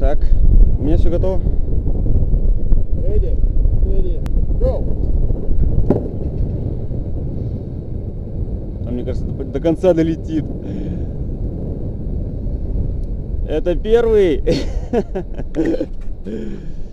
Так, у меня все готово. Ready, steady, go! А мне кажется, до конца долетит. Это первый.